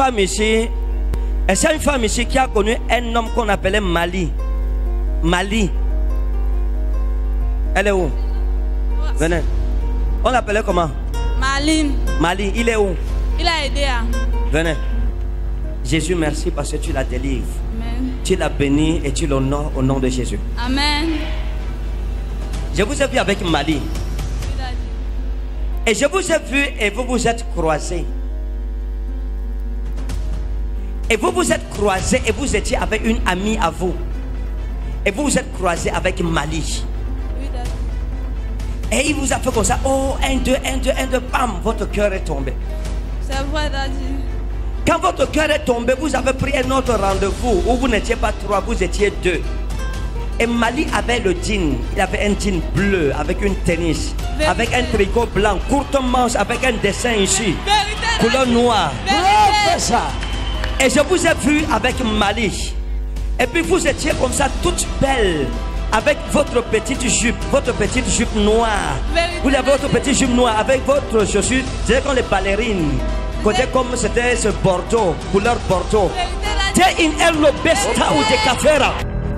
femme ici. Est-ce qu'il y a une femme ici qui a connu un homme qu'on appelait Mali? Mali. Elle est où? Venez. On l'appelait comment? Maline. Mali. Il est où? Il a aidé à... Venez. Jésus, merci parce que tu la délivres. Amen. Tu la bénis et tu l'honores au nom de Jésus. Amen. Je vous ai vu avec Mali. Et je vous ai vu et vous vous êtes croisés. Et vous vous êtes croisés et vous étiez avec une amie à vous. Et vous vous êtes croisés avec Mali. Et il vous a fait comme ça. Oh, 1, 2, 1, 2, 1, 2, bam, votre cœur est tombé. C'est vrai, Daddy. Quand votre cœur est tombé, vous avez pris un autre rendez-vous où vous n'étiez pas 3, vous étiez 2. Et Mali avait le jean. Il avait un jean bleu avec une tennis. Vérité. Avec un tricot blanc, courte manche avec un dessin ici. Vérité, couleur noire. Ça. Et je vous ai vu avec Mali. Et puis vous étiez comme ça, toute belle. Avec votre petite jupe noire. Vérité. Vous avez votre petite jupe noire avec votre chaussure. C'est comme les ballerines. Côté comme c'était ce bordeaux, couleur bordeaux. T'es une ello besta ou de cafera.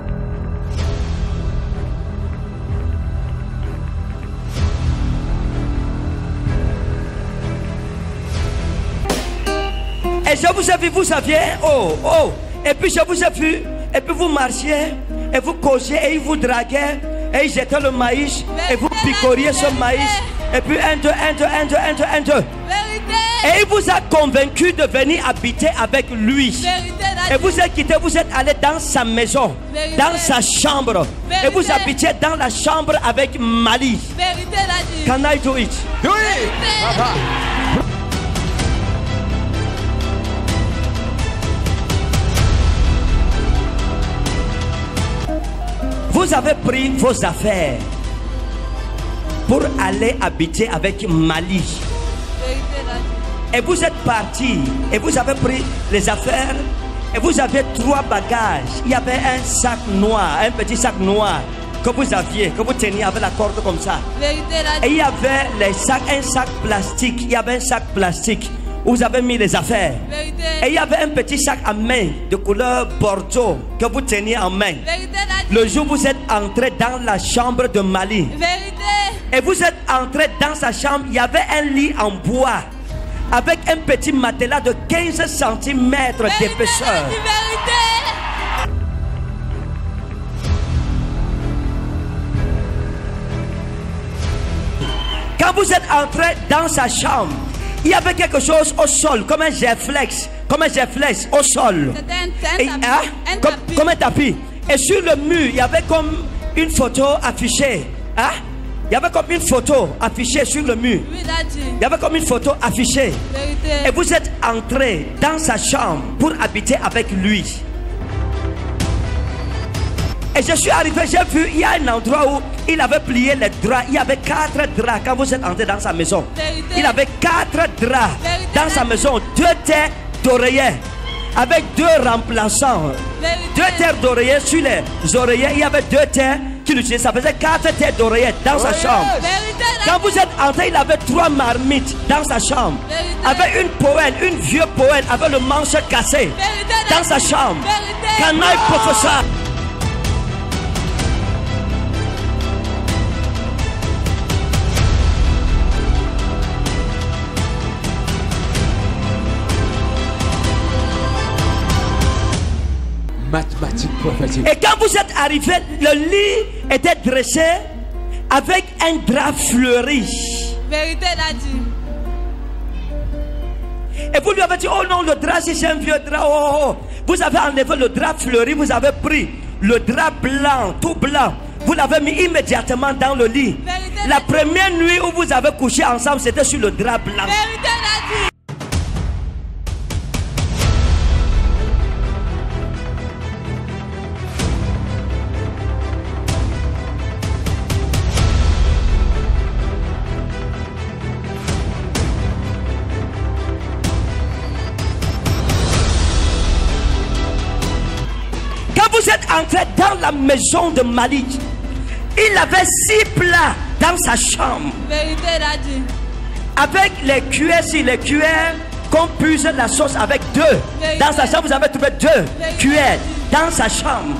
Et je vous ai vu, vous saviez, oh, et puis je vous ai vu, et puis vous marchiez, et vous causiez, et il vous draguait, et il jetait le maïs, et vous picoriez ce maïs, et puis 1, 2, 1, 2, 1, 2, 1, 2, 1, 2. Et il vous a convaincu de venir habiter avec lui. Et vous êtes quitté, vous êtes allé dans sa maison, dans sa chambre, et vous habitiez dans la chambre avec Mali. Can I do it? Do it! Vous avez pris vos affaires pour aller habiter avec Mali. Et vous êtes parti et vous avez pris les affaires et vous avez 3 bagages. Il y avait un sac noir, un petit sac noir que vous aviez, que vous teniez avec la corde comme ça. Et il y avait les sacs, un sac plastique. Il y avait un sac plastique où vous avez mis les affaires. Et il y avait un petit sac à main de couleur bordeaux que vous teniez en main. Le jour où vous êtes entré dans la chambre de Mali. Et vous êtes entré dans sa chambre, il y avait un lit en bois avec un petit matelas de 15 cm d'épaisseur. Quand vous êtes entré dans sa chambre, il y avait quelque chose au sol, comme un géflex, au sol. Comme un tapis. Et sur le mur, il y avait comme une photo affichée. Hein? Il y avait comme une photo affichée sur le mur. Il y avait comme une photo affichée. Et vous êtes entré dans sa chambre pour habiter avec lui. Et je suis arrivé, j'ai vu, il y a un endroit où il avait plié les draps. Il y avait 4 draps quand vous êtes entré dans sa maison. Il avait 4 draps dans sa maison. 2 têtes d'oreiller avec 2 remplaçants. 2 têtes d'oreiller sur les oreillers. Il y avait 2 têtes qu'il utilisait. Ça faisait 4 têtes d'oreiller dans sa chambre. Quand vous êtes entré, il avait 3 marmites dans sa chambre. Avec une poêle, une vieux poêle avec le manche cassé dans sa chambre. Canaille professeur. Mathématiques prophétiques. Et quand vous êtes arrivé, le lit était dressé avec un drap fleuri. Vérité, Daddy. Et vous lui avez dit, oh non, le drap, c'est un vieux drap. Oh, oh. Vous avez enlevé le drap fleuri, vous avez pris le drap blanc, tout blanc. Vous l'avez mis immédiatement dans le lit. Vérité, la première nuit où vous avez couché ensemble, c'était sur le drap blanc. Vérité, Daddy. Vous êtes entré dans la maison de Mali. Il avait 6 plats dans sa chambre. Vérité, Daddy. Avec les cuillères, qu'on puise la sauce avec 2. Dans sa chambre, vous avez trouvé 2 cuillères. Dans sa chambre.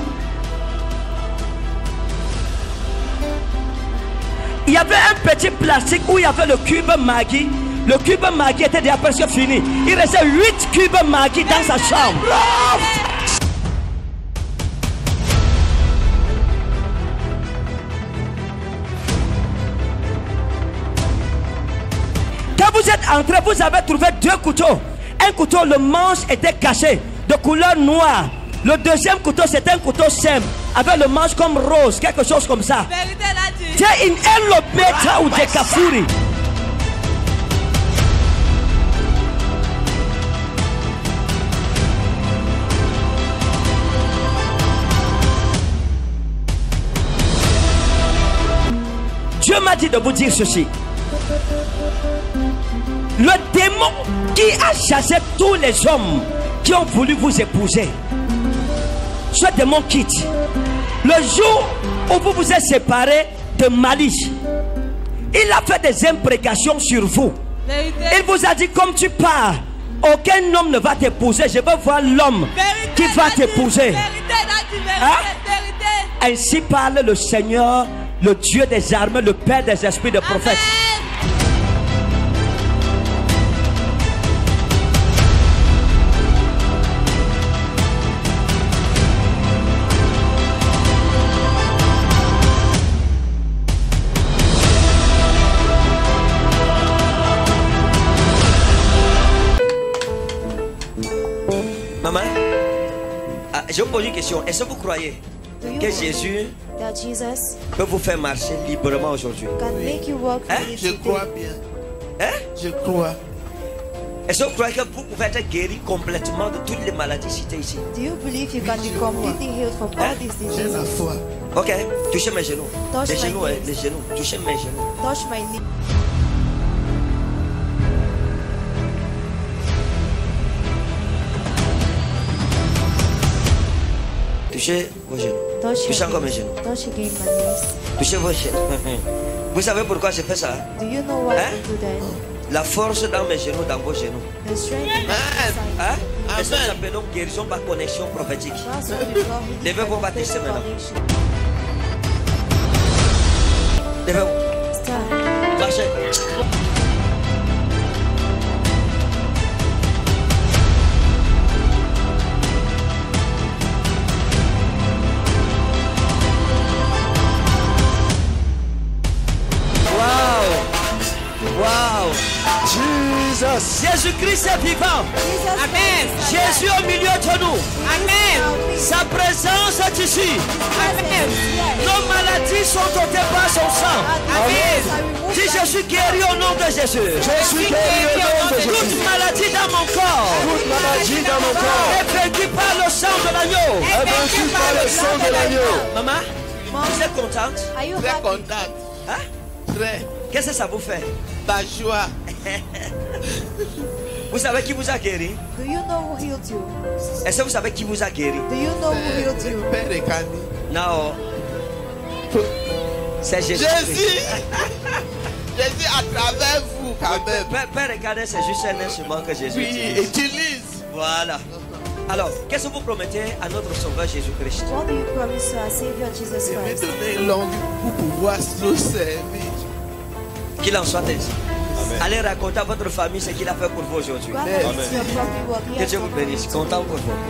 Il y avait un petit plastique où il y avait le cube Maggi. Le cube Maggi était déjà presque fini. Il restait 8 cubes Maggi dans sa chambre. Quand vous êtes entré, vous avez trouvé 2 couteaux. Un couteau, le manche était caché, de couleur noire. Le deuxième couteau, c'était un couteau simple, avec le manche comme rose, quelque chose comme ça. C'est une elobeta ou des kafuri. Dieu m'a dit de vous dire ceci. Le démon qui a chassé tous les hommes qui ont voulu vous épouser, ce démon quitte. Le jour où vous vous êtes séparés de malice, il a fait des imprécations sur vous. Il vous a dit, comme tu pars, aucun homme ne va t'épouser. Je veux voir l'homme qui va t'épouser. Ainsi parle le Seigneur, le Dieu des armées, le Père des esprits de prophètes. Maman, je vous pose une question. Est-ce que vous croyez que Jésus peut vous faire marcher librement aujourd'hui? Je crois bien. Hein? Je crois. Est-ce que vous croyez que vous pouvez être guéri complètement de toutes les maladies citées ici? Do you believe you can be completely healed from all these J'ai la diseases? foi. Ok, touchez mes genoux. Touche Les my genoux, knees. les genoux. Touchez mes genoux. Touch my knee. Touchez vos genoux. Touch Touchez your encore mes knees. genoux. Touch again my knees. Touchez vos genoux. Vous savez pourquoi je fais ça? Do you know why Hein? I do that? La force dans mes genoux, dans vos genoux. The strength in my Hein? side. Et ça s'appelle donc guérison par connexion prophétique. That's what we call healing Levez vos by baptêmes prophetic maintenant. connection. Levez-vous. Stand. Marchez. Wow. Jesus. Jésus-Christ est vivant. Amen. Jésus au milieu de nous. Amen. Sa présence est ici. Amen. Nos maladies sont ôtées par son sang. Amen. Si je suis guéri au nom de Jésus. Je suis guéri au nom de Jésus. Toute maladie dans mon corps Toute maladie dans mon corps est vaincue par le sang de l'agneau. est vaincue par le sang de l'agneau. Maman, vous êtes contente? Are you Très happy? content. Hein? Très. Qu'est-ce que ça vous fait? Ta joie. Vous savez qui vous a guéri? Do you know who healed you? Est-ce que vous savez qui vous a guéri? Do you know who healed you? Père et Cani. Non. C'est Jésus. Jésus. Jésus à travers vous quand même. Père, regardez, c'est juste un instrument que Jésus Oui, utilise. utilise. Voilà. Alors, qu'est-ce que vous promettez à notre Sauveur Jésus-Christ? What do you promise to our Savior Jesus Je vais Christ? donner une langue pour pouvoir nous servir. Qu'il en soit ainsi. Allez raconter à votre famille ce qu'il a fait pour vous aujourd'hui. Go ahead and do your family work. He Que has Dieu vous done bénisse. it. Content pour vous.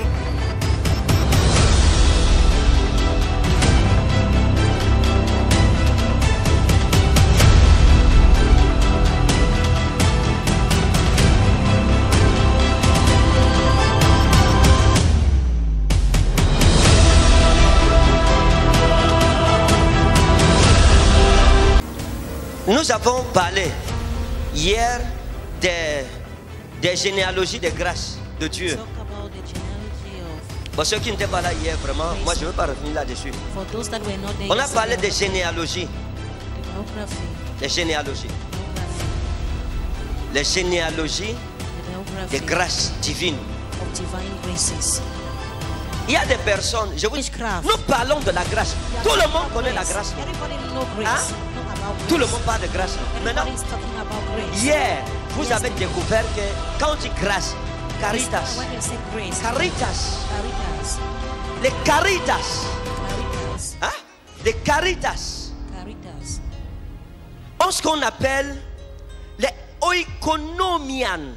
Nous avons parlé hier des généalogies de grâce de Dieu. Talk about the genealogy of, Pour ceux qui n'étaient pas là hier, vraiment, moi je ne veux pas revenir là-dessus. for those that were not there On a yesterday, parlé des généalogies. demography, Les généalogies. demography, Les généalogies the des demography grâces divines. of divine graces. Il y a des personnes, je vous dis, Witchcraft. nous parlons de la grâce. Tout le monde connaît la grâce. Everybody know grace. Hein? Talk about Tout le grace. monde parle de grâce. Maintenant, Everybody is talking about grace. hier, vous avez découvert que quand on dit grâce, caritas, When you say grace, caritas, caritas, les caritas, caritas, hein? Les caritas caritas, ont ce qu'on appelle les oikonomian.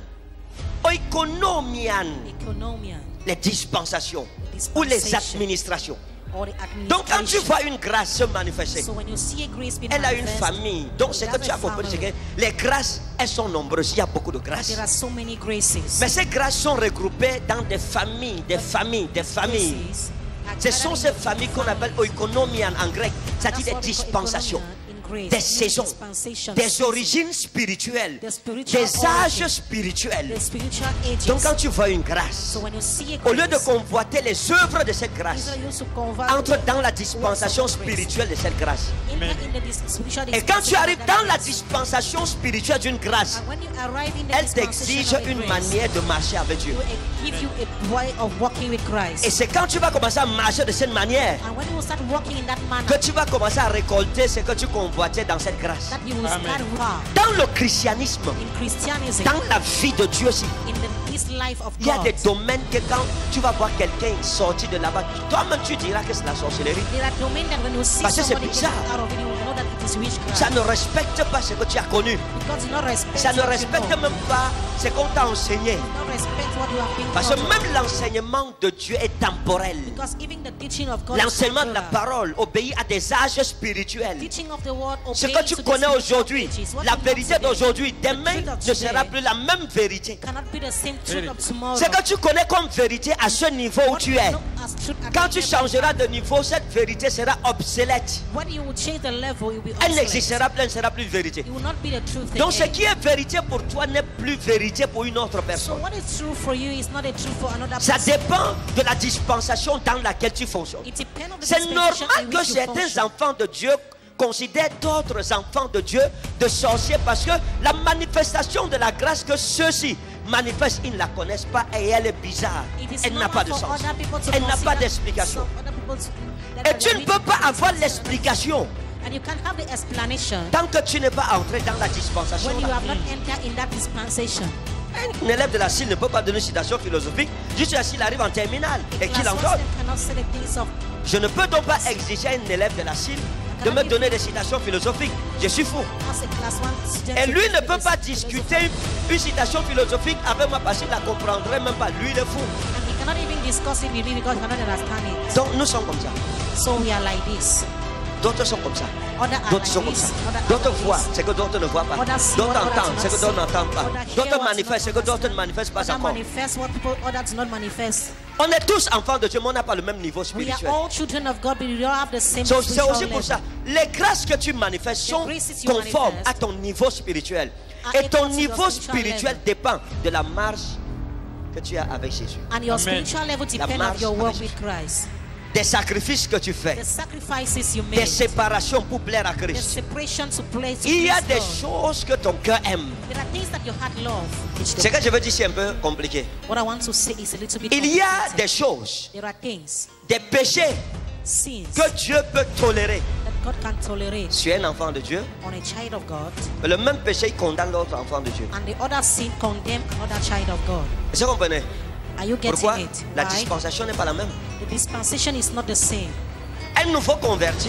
Oikonomian, economia, les dispensations ou les administrations. or the Donc quand tu administration. vois une grâce se manifester, So when you see a grace being elle a une manifest, famille. Donc ce que tu as compris, c'est que les grâces, elles sont nombreuses. Il y a beaucoup de grâces. there are so many graces. Mais ces grâces sont regroupées dans des familles, des familles, des familles. Graces are Ce sont ces gathered in familles qu'on appelle oikonomian en grec, That's c'est-à-dire what des we call dispensations, economia in grace. des It means saisons, dispensation, des season, origines spirituelles, the spiritual des âges origin, spirituels. the spiritual ages. Donc quand tu vois une grâce, So when you see a au lieu de grace, convoiter les œuvres de cette grâce, instead of you to convert entre dans la dispensation spirituelle de cette grâce. enter in the spiritual Et quand tu dispensation arrives of that dans la grace. dispensation spirituelle d'une grâce, And when you arrive in the elle dispensation t'exige of a une grace, manière de marcher avec Dieu. it will give you a way of walking with Christ. Et c'est quand tu vas commencer à marcher de cette manière And when you start walking in that manner, que tu vas commencer à récolter ce que tu convoitais dans cette grâce. that you will start wow, Dans le christianisme, in Christianism, dans la vie de Dieu aussi, this life of il y a God. des domaines que quand tu vas voir quelqu'un sortir de là-bas, toi-même tu diras que c'est la sorcellerie. There are domains that when you see Parce que c'est somebody getting bizarre. out of it, you will know that it is witchcraft. Ça ne respecte pas ce que tu as connu. Because you not respect Ça ne what you respecte know. même pas ce qu'on t'a enseigné. You not respect what you have been Parce que taught. même l'enseignement de Dieu est temporel. Because even the teaching of God is L'enseignement de la temporal. parole obéit à des âges spirituels. Teaching of the word Ce obeys que tu to the connais spiritual aujourd'hui, ages. What la you know vérité today d'aujourd'hui, demain truth of ne sera today plus la même vérité. cannot be the same truth of tomorrow. Ce que tu connais comme vérité à ce niveau où What tu you es, know as truth at quand the tu level changeras de niveau, cette vérité sera obsolète. when you will change the level, it will be Elle obsolete. n'existera plus, elle ne sera plus vérité. It will not be the truth Donc ce again. qui est vérité pour toi n'est plus vérité pour une autre So personne. what is true for you is not a truth for another Ça person. dépend de la dispensation dans laquelle tu fonctionnes. It depends on the C'est dispensation normal in que which you certains function. enfants de Dieu considèrent d'autres enfants de Dieu de sorciers parce que la manifestation de la grâce que ceux-ci manifestent, ils ne la connaissent pas et elle est bizarre. It is Elle n'a pas de normal for sens. other people to Elle n'a pas consider d'explication. some other people's- that Et tu ne they peux pas read avoir it. l'explication And you can't have the explanation tant que tu n'es pas entré dans la dispensation. when you have not entered in that dispensation. Un élève de la CIL ne peut pas donner une citation philosophique juste s'il arrive en terminale et qu'il Class en donne. ones, they cannot say the things of Je ne peux donc pas exiger à un élève de la CIL de me donner des citations philosophiques. Je suis fou. as a class one student. Et lui ne to peut pas this discuter une citation philosophique avec moi parce qu'il ne la comprendrait même pas. Lui, il est fou. And he cannot even discuss it with me because he cannot understand it. Donc nous sommes comme ça. So we are like this. D'autres sont comme ça. Other are D'autres like sont comme this. ça. Other are D'autres like voient this. ce que d'autres ne voient pas. Others see D'autres what others entendent do ce que not d'autres see. n'entendent pas. Others hear D'autres what manifestent ce que do not d'autres ne manifestent pas Others encore. manifest what people others do not manifest. On est tous enfants de Dieu, mais on n'a pas le même niveau We are spirituel. all children of God, but we don't have the same C'est spiritual aussi pour level. ça. Les grâces que tu manifestes sont graces you conformes manifest à ton niveau spirituel. are Et ton equal to your niveau spiritual spirituel level. dépend de la marche que tu as avec Jésus. And your Amen. spiritual level depends marche on your walk avec with Christ. Des sacrifices que tu The fais. sacrifices you Des make. séparations pour plaire à The Christ. separation to place to Il y a please des God. choses que ton cœur aime. There are things that your heart love. Ce que je veux dire, c'est un peu compliqué. What I want to say is a little bit Il y a complicated. des choses, There are things, des péchés sins que Dieu peut tolérer. that God can tolerate Tu es un enfant de Dieu, on a child of God, mais le même péché il condamne l'autre enfant de Dieu. and the other sin condemn another child of God. Est-ce que vous comprenez? Are you getting Pourquoi? it? La Why? dispensation n'est pas la même. The dispensation is not the same. Un nouveau converti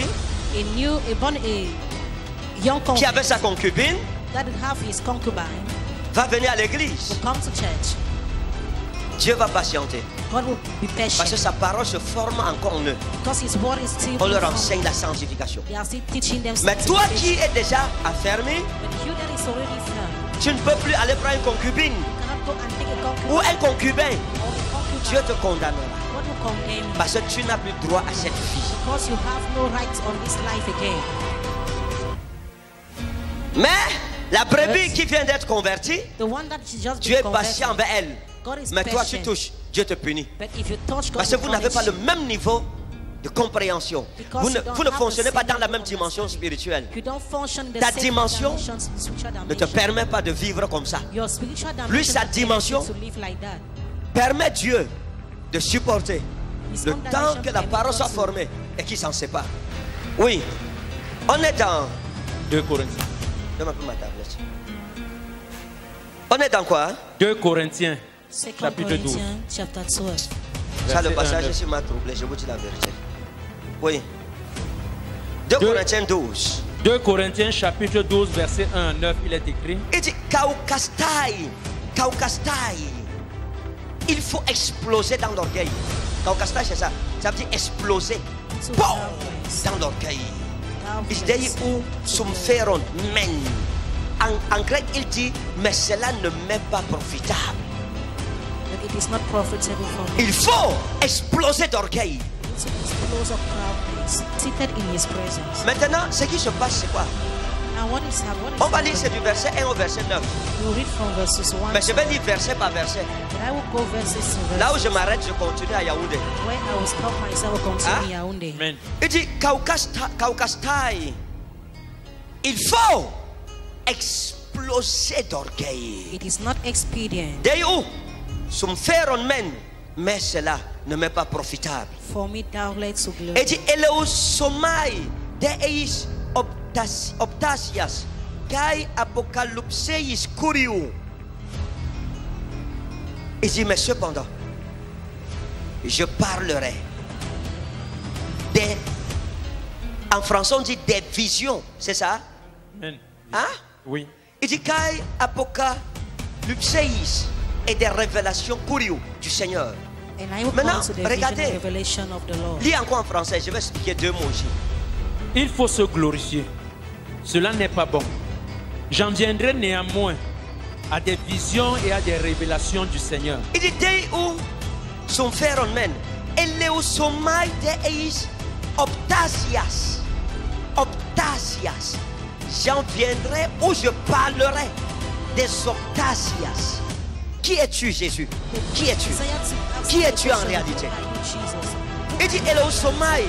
A young qui avait convert sa concubine that have his concubine va venir à l'église. will come to church. Dieu va patienter God will be parce que patient sa parole se forme encore en eux. because his word is still On leur being enseigne la formed. sanctification. They are still teaching them Mais toi sanctification. qui es déjà affermi, But you that is already firm, tu ne peux plus aller prendre une concubine you cannot go and take a concubine ou un concubin. or a concubine. Dieu te condamnera God will condemn you parce que tu n'as plus droit à cette vie. because you have no right on this life again. Mais la brebis Yes. qui vient d'être convertie, The one that is just Dieu been est patient converted, envers elle. God is Mais toi tu patient. touches, Dieu te punit. But if you touch God, Parce que will vous n'avez pas le punish même niveau de compréhension. Because Vous ne, you don't vous ne have the fonctionnez pas same dans la level même of dimension understanding. spirituelle. you. You don't function in the Ta same dimension dimensions, spiritual Ne te dimension. permet pas de vivre comme ça. Your spiritual dimension Lui, sa doesn't permit you dimension to live like that. Permet Dieu de supporter His le own temps dimension que la permit parole God soit to- formée et qu'il s'en sépare. Oui, on est dans... 2 Corinthiens. Donne un peu ma tablette. On est dans quoi? 2 Corinthiens, 2 chapitre 12. Corinthians chapter 12. Ça, le Verset passage 1, ici m'a troublé, je vous dis la vérité. Oui. 2 Deux- Corinthiens 12. 2 Corinthiens chapitre 12 verset 1 à 9, il est écrit. Il dit Kaukastai. Kaukastai. Il faut exploser dans l'orgueil. Kaukastai, c'est ça. Ça veut dire exploser. Bon, dans l'orgueil. Il dit où sumferon men. En grec, il dit mais cela ne m'est pas profitable. But it is not profitable for me. Il faut exploser d'orgueil. To expose of proudness, seated in his presence. Maintenant, ce qui se passe, c'est quoi? And what is On va lire, c'est happening? du verset 1 au verset 9. We'll read from verses 1 Mais je to vais lire verset par verset. but I will go verses to Là où verses. je m'arrête, je continue à Yaoundé. Where I will stop myself, will continue Yaoundé. Amen. Il dit Kaukastai. Il faut exploser d'orgueil. It is not expedient Dès où sumferon men, mais cela ne m'est pas profitable. for me doubtless to Il glory. dit eleusomai deis optasias kai apocalypseis kuriou. Il dit mais cependant je parlerai des, en français on dit des visions, c'est ça? Amen. Hein? Oui. Il dit kai apocalypseis et des révélations kuriou du Seigneur. And I will Maintenant, come to the vision regardez. and revelation of the Lord. Lis encore en français, je vais expliquer 2 mots ici. Il faut se glorifier. Cela n'est pas bon. J'en viendrai néanmoins à des visions et à des révélations du Seigneur. Il dit dei où son feron men eleusomai deis optasias. Optasias. J'en viendrai où je parlerai des optasias. Qui es-tu, Jésus? Qui es-tu? Qui es-tu en réalité? Il dit eleusomai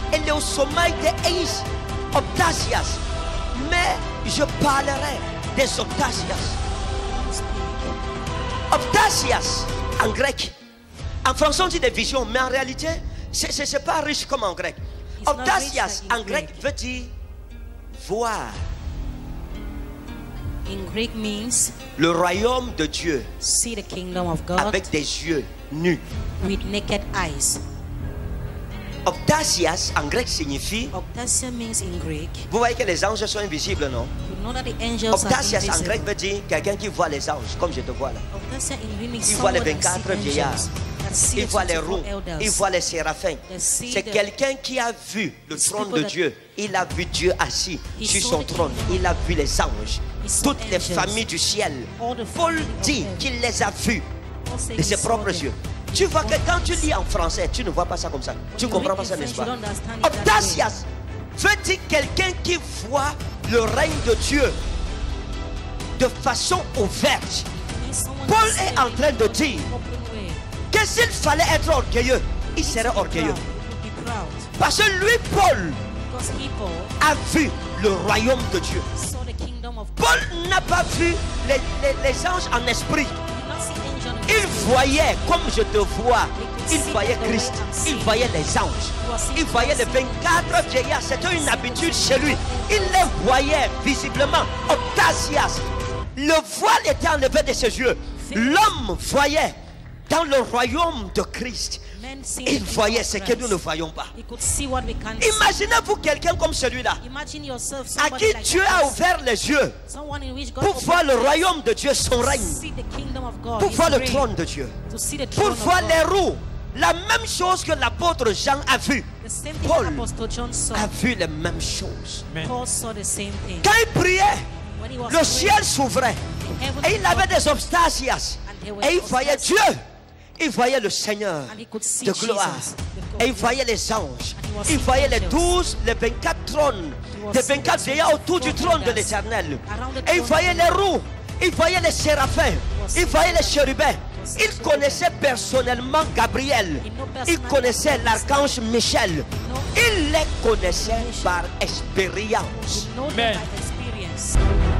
deis optasias. Mais je parlerai des optasias. Optasias en grec. En français on dit des visions, mais en réalité, c'est pas riche comme en grec. It's not Optasias rich like in en grec Greek. veut dire voir In Greek means le royaume de Dieu see the kingdom of God avec des yeux nus. with naked eyes. Optasias en grec signifie, Optasia means in Greek, vous voyez que les anges sont invisibles, non? you know that the angels are Optasias en grec invisible. veut dire quelqu'un qui voit les anges, comme je te vois là. Optasia in Greek means Il voit les someone that 24 sees vieillards. angels, that see Il the voit les 24 roues, elders. il voit les séraphins. They see C'est the- quelqu'un qui a vu le It's trône people de that- Dieu. Il a vu Dieu assis He sur saw son the trône. kingdom. Il a vu les anges. He saw Toutes les angels. familles du ciel. All the Paul family of dit heaven. qu'il les a vus Paul said de he ses saw propres them. yeux. Tu vois que quand tu lis en français, tu ne vois pas ça comme ça. Tu ne you comprends read pas in ça, n'est-ce French, pas? you don't understand it that way. Optasias veut dire quelqu'un qui voit le règne de Dieu de façon ouverte. Means someone Paul that est sees en train de it dire open way. que s'il fallait être orgueilleux, il serait orgueilleux. Proud. He would be proud. Parce que lui, Paul, Because he, Paul, a vu le royaume de Dieu. saw the kingdom of God. Paul n'a pas vu les anges en esprit. He did not see angels in Il the spirit. voyait, comme je te vois, il voyait Christ, il voyait les anges, il voyait les 24 vieillards. C'était une habitude chez lui. Il les voyait visiblement. Optasias, le voile était enlevé de ses yeux. L'homme voyait dans le royaume de Christ. Men see Il the voyait kingdom ce of que nous ne Christ. voyons pas. He could see what we can't see. Imaginez-vous quelqu'un comme celui-là, Imagine yourself à somebody qui like Dieu that. a ouvert les yeux Someone in which God pour opened voir le his eyes royaume de Dieu, son to règne, see the kingdom of God, pour his voir le reign, trône de Dieu, to see the pour throne of voir God. les roues. La même chose que l'apôtre Jean a vu. The same thing Paul Apostle John saw. a vu les mêmes choses. Amen. Paul saw the same thing. Quand il priait, When he was le praying, ciel s'ouvrait the heaven et il avait des obstasias. Et il voyait Dieu. Il voyait le Seigneur and he could see de gloire. Jesus, the Et il voyait les anges. And he was Il voyait les angels. 12, les 24 trônes, was les 24 seeing vieillards autour du 24 trône de elders l'Éternel. around the Et il throne voyait of les God. roues. Il voyait les séraphins. Il voyait les chérubins. Il connaissait personnellement Gabriel. Il connaissait l'archange Michel. Il les connaissait par expérience. You know them Amen. by experience.